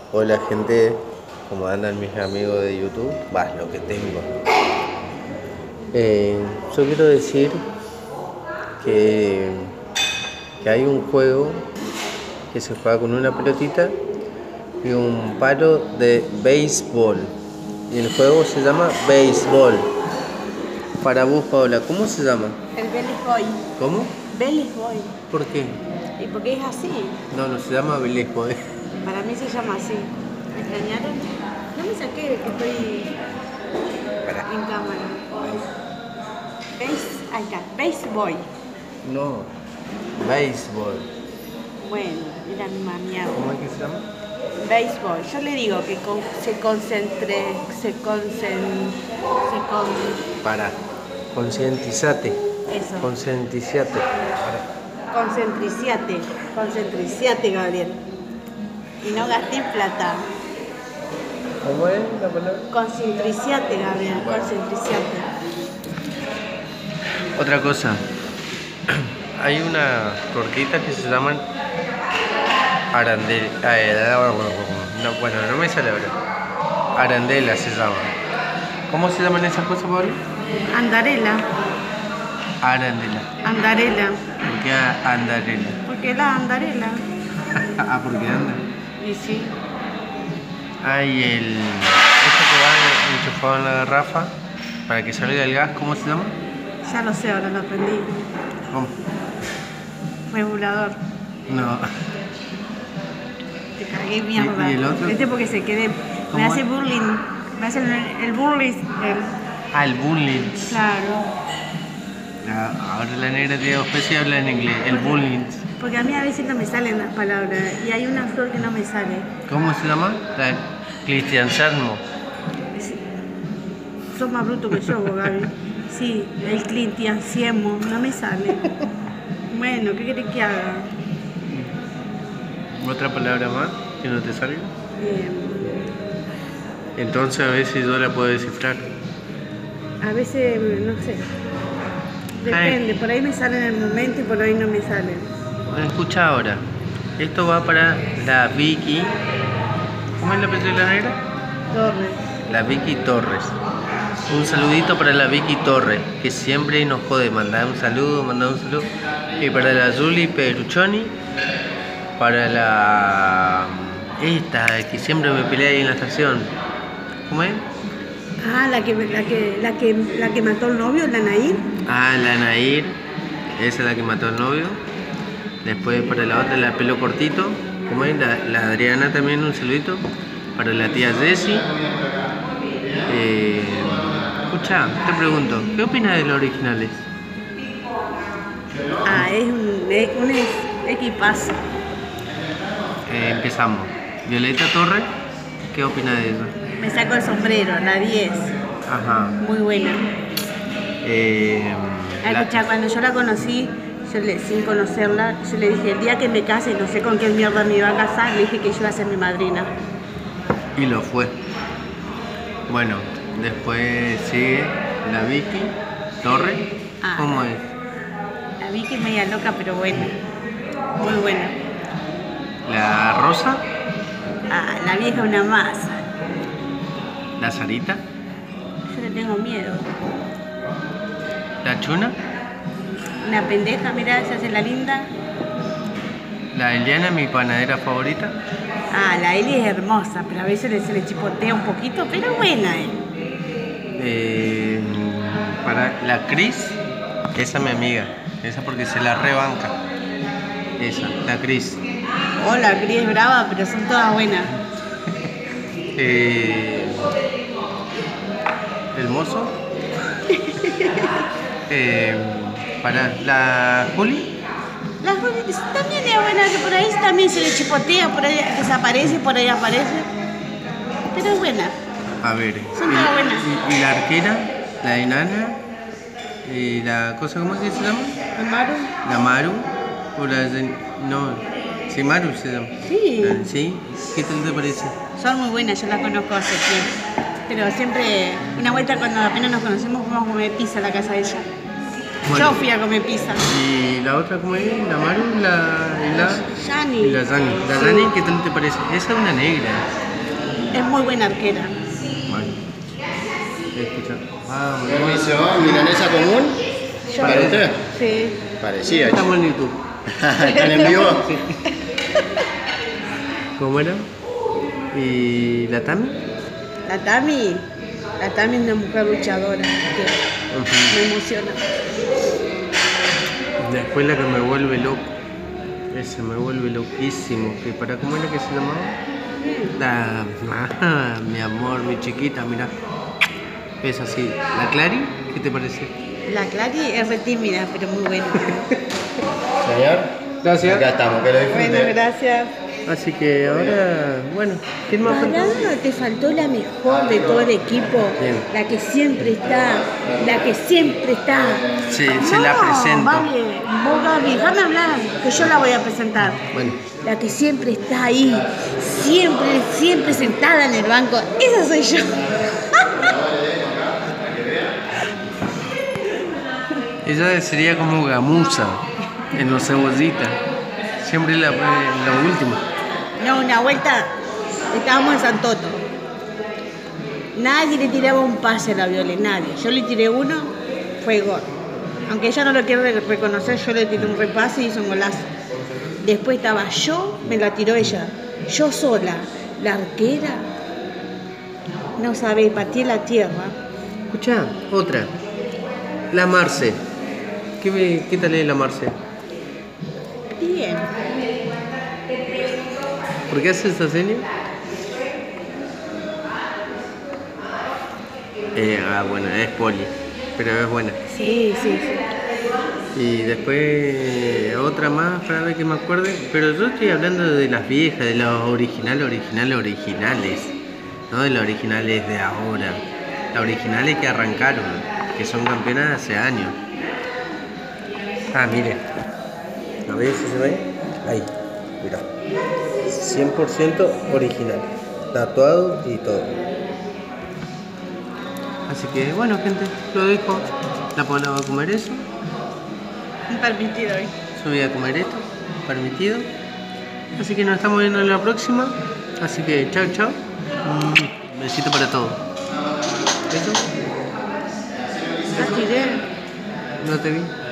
Hola gente, ¿cómo andan mis amigos de YouTube? Va, lo que tengo. Yo quiero decir que, que hay un juego que se juega con una pelotita y un palo de béisbol. Y el juego se llama béisbol. Para vos, Paola, ¿cómo se llama? El Vélez Boy. ¿Cómo? Vélez Boy. ¿Por qué? ¿Y por qué es así? No se llama béisbol. Para mí se llama así. ¿Me extrañaron? No me saqué que estoy en cámara. Ahí está, Base Boy. No, béisbol. Bueno, mira mi mamiado. ¿Cómo es que se llama? Béisbol. Yo le digo que Para, concientizate. Eso. Concientizate. Concentriciate, Gabriel. Y no gasté plata. ¿Cómo es la palabra? Concentriciate, Gabriel. Bueno. Concentriciate. Otra cosa. Hay unas tortitas que se llaman arandela. Bueno, no me sale ahora. Arandela se llaman. ¿Cómo se llaman esas cosas, Pablo? Andarela. Arandela. ¿Por qué andarela? Porque la andarela. Ah, porque anda. Y sí. Hay eso que va enchufado en la garrafa para que salga el gas, ¿cómo se llama? Ya lo sé, ahora lo aprendí. ¿Cómo? Regulador. No. Te cagué mierda. ¿Y el otro? Porque se quede. Me ¿Cómo hace es? burling. Me hace el burling. El bullying. Claro. Ahora la negra de Ospecie habla en inglés. El bullying. Porque a mí a veces no me salen las palabras. Y hay una flor que no me sale. ¿Cómo se llama? Cristianismo. Sos más bruto que yo, vos, Gaby. Sí, el clintianciemo. No me sale. Bueno, ¿qué querés que haga? ¿Otra palabra más que no te salga? Eh, Entonces a veces yo la puedo descifrar. A veces, no sé. Depende, por ahí me sale en el momento y por ahí no me salen. Escucha ahora. Esto va para la Vicky. ¿Cómo es la apellido de la negra? Torres. La Vicky Torres. Un saludito para la Vicky Torres, que siempre nos jode mandar un saludo. Y para la Julie Peruchoni. Para esta que siempre me pelea ahí en la estación. ¿Cómo es? Ah, la que mató al novio, la Nair. Ah, la Nair. Esa es la que mató al novio. Después para la otra, la pelo cortito. ¿Cómo es? La Adriana también, un saludito. Para la tía Jessie. Escucha, te pregunto, ¿qué opinas de los originales? Ah, es un equipazo. Empezamos. Violeta Torres, ¿qué opinas de eso? Me saco el sombrero, la 10. Ajá. Muy buena. Escucha, cuando yo la conocí, sin conocerla, yo le dije, el día que me case, no sé con qué mierda me iba a casar, le dije que yo iba a ser mi madrina. Y lo fue. Bueno, después sigue la Vicky Torres. ¿Cómo es? La Vicky es media loca, pero buena. Muy buena. La Rosa. Ah, la vieja una masa. La Sarita. Yo le tengo miedo. La Chuna. Una pendeja, mirá, se hace la linda. La Eliana, mi panadera favorita. Ah, la Eli es hermosa, pero a veces se le chipotea un poquito, pero buena, Para la Cris, esa es mi amiga. Esa porque se la rebanca. Esa, la Cris. Oh, la Cris es brava, pero son todas buenas. El mozo. Para la Juli. La Juli también es buena, que por ahí también se le chipotea, por ahí desaparece, por ahí aparece. Pero es buena. A ver. Son todas buenas. Y la arquera, la enana. Y la cosa, ¿cómo es que se llama? ¿La Maru? La Maru. O la. No. Sí, Maru se llama. Sí. ¿Sí? ¿Qué tal te parece? Son muy buenas, yo las conozco hace tiempo. Pero siempre, una vuelta cuando apenas nos conocemos, fuimos a comer pizza a la casa de ella. Bueno, yo fui a comer pizza. ¿Y la otra cómo es? ¿La Maru? Yani. y la Yani. La Sí. Yani, ¿qué tal te parece? Esa es una negra. Es muy buena arquera. Bueno, escucha. Vamos, ¿Cómo hizo? ¿Milanesa común? Yo- ¿Para usted? Sí. Parecía. estamos en YouTube. ¿Están en vivo? ¿Cómo era? ¿Y la Tami? La Tami es una mujer luchadora que me emociona. Después la que me vuelve loco. Ese me vuelve loquísimo. ¿Cómo era que se llamaba? Mi amor, mi chiquita, mira. Es así. ¿La Clary? ¿Qué te parece? La Clary es re tímida, pero muy buena. Señor. Gracias. Acá estamos, que lo disfrute. Bueno, gracias. Así que ahora, bueno, ¿quién más falta? Pará, te faltó la mejor de todo el equipo. ¿Quién? La que siempre está. La que siempre está. Sí, se la presento. Vale, vos Gaby, déjame hablar, que yo la voy a presentar. Bueno, La que siempre está ahí, siempre sentada en el banco. Esa soy yo. ella sería como gamuza en los cebollitas. Siempre la última. No, una vuelta estábamos en San Toto. Nadie le tiraba un pase a la Viole, nadie. Yo le tiré uno, fue gol. Aunque ella no lo quiere reconocer, yo le tiré un repase y hizo un golazo. Después estaba yo, me la tiró ella. Yo sola, la arquera. No sabe, pateé la tierra. Escucha, otra. La Marce. ¿Qué tal es la Marce? Bien. ¿Por qué hace esa seña? Bueno, es poli, pero es buena. Sí. Y después otra más para ver que me acuerde. Pero yo estoy hablando de las viejas, de las originales, no de las originales de ahora. Las originales que arrancaron, que son campeonas hace años. Mire. A ver si se ve. Ahí, mira. 100% original. Tatuado y todo. Así que bueno, gente, lo dejo. La Paula va a comer eso. Permitido hoy. Yo voy a comer esto, permitido. Así que nos estamos viendo en la próxima. Así que chao, chao. Besito para todos. ¿Eso? La tiré. No te vi.